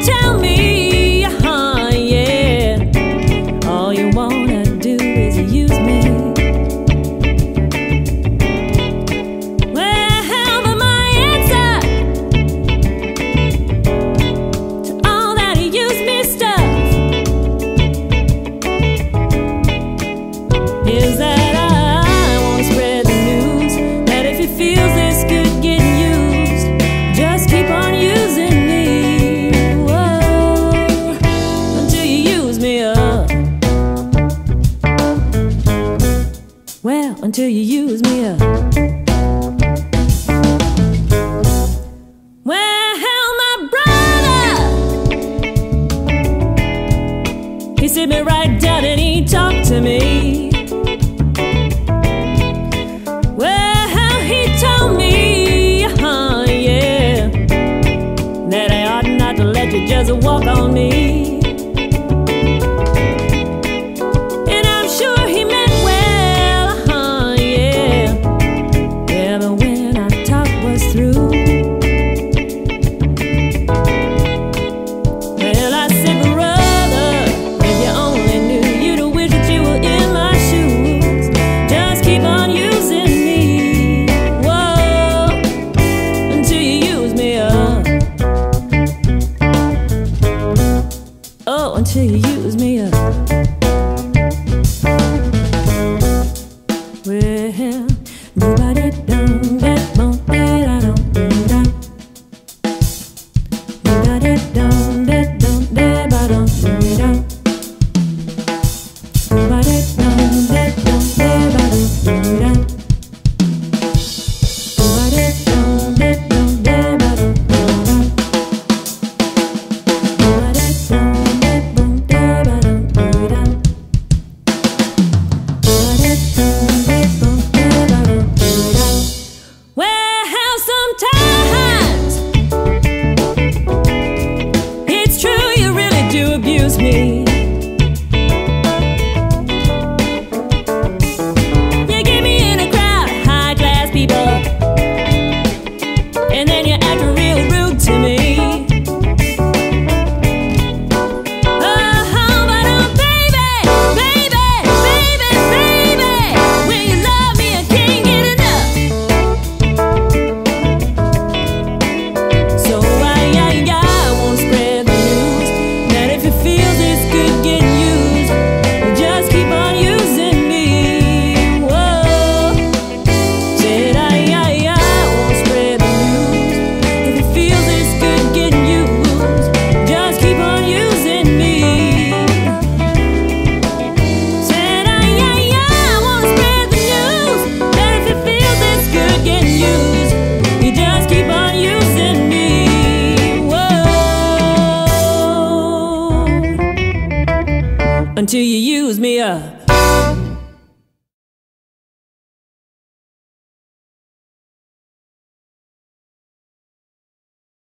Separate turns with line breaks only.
tell me, yeah, all you wanna do is use me. Well, but my answer to all that use me stuff is that I wanna spread the news that if it feels this good getting used, just keep on using me. Whoa, until you use me up. Well, until you use me up. Well, my brother, he sit me right down and he talked to me. Well, he told me, yeah, that I ought not to let you just walk on me. And I'm sure he meant well, yeah, yeah, but when our talk was through, well, I said, brother, if you only knew, you'd wish that you were in my shoes. Just keep on using me, whoa, until you use me up. Oh, until you use me up. Well, nobody done that, won't that I don't do that. Nobody done that, don't that, I don't do that. Nobody done that, don't that, I don't do that. Nobody done that, don't that, I don't do that. Nobody done that, don't that, I don't do that. Nobody done that, don't that, I don't do that. Well, sometimes it's true you really do abuse me. You get me in a crowd of high-class people, and then you act real rude to me. Oh, but baby, baby, baby, baby, when you love me, I can't get enough. So I wanna spread the news that if it feels this good getting used, just keep on using me. Whoa, said I wanna spread the news. If it feels this good getting used, just keep on using me. Said I wanna spread the news that if it feels this good getting used, you just keep on using me. Whoa, until you use me up.